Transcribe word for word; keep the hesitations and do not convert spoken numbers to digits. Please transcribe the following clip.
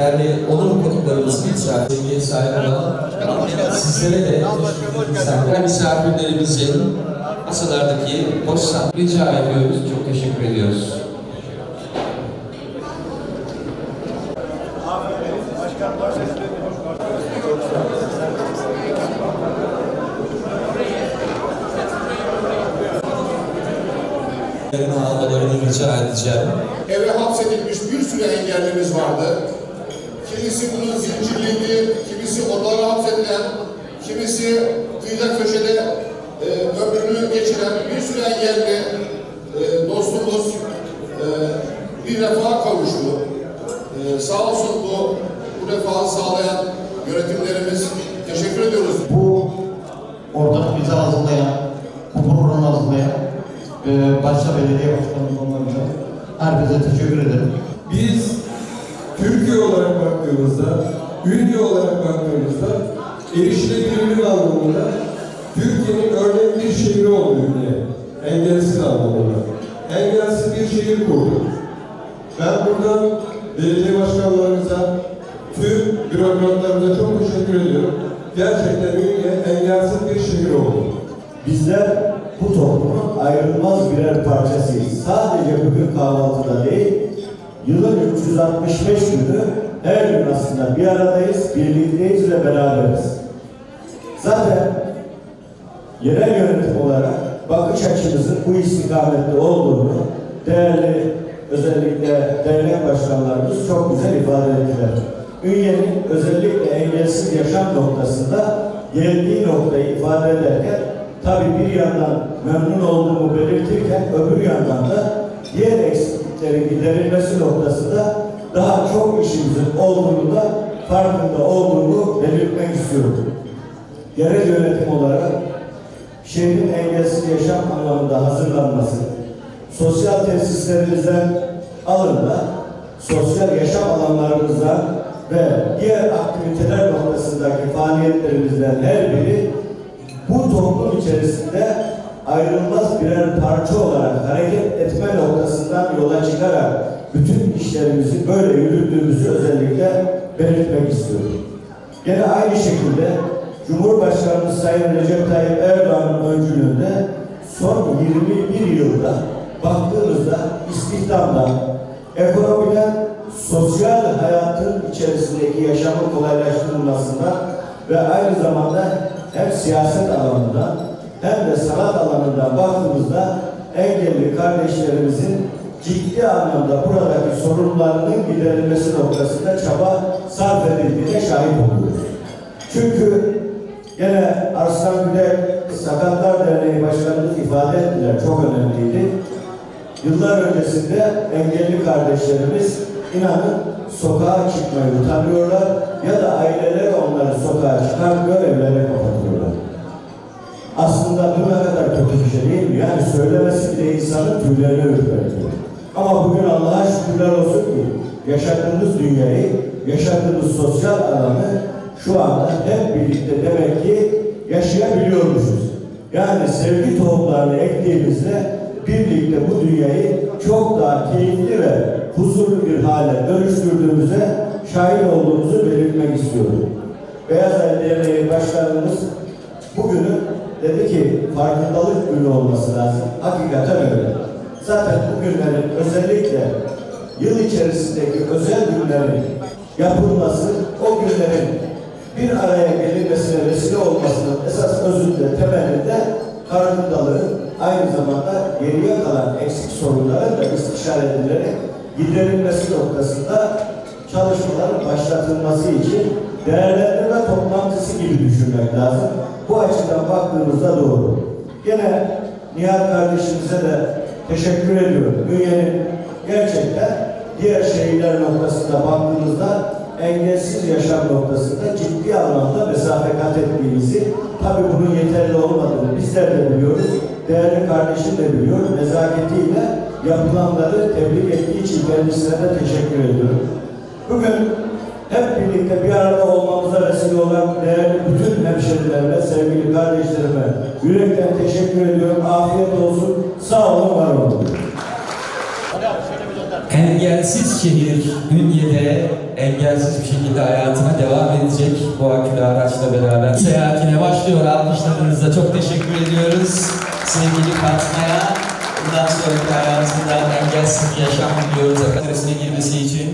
Yani onur konuklarımızın misafirliğe sahip olan sizlere de misafir misafirlerimizin masalardaki boş saat rica ediyoruz. Çok teşekkür ediyoruz. Almalarını rica edeceğim. Eve hapsedilmiş bir sürü engellimiz vardı. Kimisi bunu zincirledi, kimisi odalara hapsedilen, kimisi kıyıda köşede e, ömrünü geçiren bir sürü engelli e, dostumuz e, bir refaha kavuştu. E, sağ olsun bu, bu refahı sağlayan yönetimlerimiz, teşekkür ediyoruz. Bu ortak bizi hazırlayan, bu programı hazırlayan e, başta belediye başkanımız olmak üzere herkese teşekkür ederim. Biz Türkiye olarak baktığımızda, ülke olarak baktığımızda erişilebilirlik anlamında Türkiye'nin örnek bir şehri oldu ülke. Engelsiz anlamında. Engelsiz bir şehir kurduk. Ben buradan belediye başkanlarımıza, tüm bürokratlarımıza çok teşekkür ediyorum. Gerçekten ülke engelsiz bir şehir oldu. Bizler bu toplumun ayrılmaz birer parçasıyız. Sadece bugün kahvaltıda değil, yılın üç yüz altmış beş günü her gün aslında bir aradayız, birlikteyiz ve beraberiz. Zaten yerel yönetim olarak bakış açımızın bu istikamette olduğunu değerli özellikle dernek başkanlarımız çok güzel ifade ettiler. Ünye'nin özellikle engelsiz yaşam noktasında geldiği noktayı ifade ederken tabii bir yandan memnun olduğumu belirtirken öbür yandan da diğer eksikliklerin giderilmesi noktasında daha çok işimizin olduğunu da farkında olduğunu belirtmek istiyorum. Yerel yönetim olarak şehrin engelsiz yaşam anlamında hazırlanması, sosyal tesislerimizden alımda, sosyal yaşam alanlarımızdan ve diğer aktiviteler noktasındaki faaliyetlerimizden her biri bu toplum içerisinde ayrılmaz birer parça olarak hareket etme noktasından yola çıkarak bütün işlerimizi böyle yürüttüğümüzü özellikle belirtmek istiyorum. Gene aynı şekilde Cumhurbaşkanımız Sayın Recep Tayyip Erdoğan'ın öncülüğünde son yirmi bir yılda baktığımızda istihdamdan, ekonomiden, sosyal hayatın içerisindeki yaşamın kolaylaştırılmasından ve aynı zamanda hem siyaset alanından hem de sanat alanından baktığımızda engelli kardeşlerimizin ciddi anlamda buradaki sorunlarının giderilmesi noktasında çaba sarf edildiğine şahit oluyoruz. Çünkü gene Arslan Gülek Sakatlar Derneği Başkanımız ifade ettiler, çok önemliydi. Yıllar öncesinde engelli kardeşlerimiz inanın sokağa çıkmayı utanıyorlar ya da aileler onları sokağa çıkartmıyor, evlere kapatıyorlar. Aslında bu ne kadar kötü bir şey değil mi? Yani söylemesi bile insanın tüylerini ürpertiyor. Ama bugün Allah'a şükürler olsun ki yaşadığımız dünyayı, yaşadığımız sosyal alanı şu anda hep birlikte demek ki yaşayabiliyormuşuz. Yani sevgi tohumlarını ektiğimizde birlikte bu dünyayı çok daha keyifli ve huzurlu bir hale dönüştürdüğümüze şahit olduğumuzu belirtmek istiyorum. Beyazay Derneği Başkanımız bugünü dedi ki farkındalık günü olması lazım. Hakikaten öyle. Zaten bu günlerin özellikle yıl içerisindeki özel günlerin yapılması, o günlerin bir araya gelinmesine vesile olmasının esas özünde, temelinde farkındalığın aynı zamanda geriye kalan eksik sorunların da istişare edilerek giderilmesi noktasında çalışmaların başlatılması için değerlendirme toplantısı gibi düşünmek lazım. Bu açıdan baktığımızda doğru. Gene Nihat kardeşimize de teşekkür ediyorum. Ünye'nin gerçekten diğer şehirler noktasında baktığımızda engelsiz yaşam noktasında ciddi anlamda mesafe kat ettiğimizi, tabii bunun yeterli olmadığını bizler de biliyoruz. Değerli kardeşim de biliyor. Nezaketiyle yapılanları tebrik ettiği için kendisine de teşekkür ediyorum. Bugün hep birlikte bir arada olmamıza vesile olan değerli bütün hemşerilerime, sevgili kardeşlerime yürekten teşekkür ediyorum. Afiyet olsun. Sağ olun, var olun. Engelsiz şehir Ünye'de engelsiz bir şekilde hayatına devam edecek bu akülü araçla beraber seyahatine başlıyor. Alkışlarınızla çok teşekkür ediyoruz sevgili Fatma'ya. Bundan sonraki hayatında engelsiz bir yaşam diliyoruz. Akademisine girmesi için